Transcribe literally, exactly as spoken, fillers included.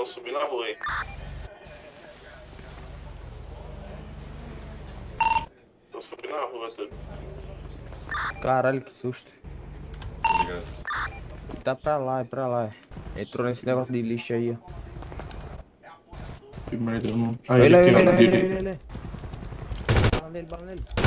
subindo na rua aí. Tô subindo na rua, tudo. Caralho, que susto. Obrigado. Tá pra lá, é pra lá. Entrou nesse negócio de lixo aí, ó. Que merda, mano. Aí Ele, ele ele, aqui, ó, ele, na ele, direita. ele, ele. Bala nele, bala nele.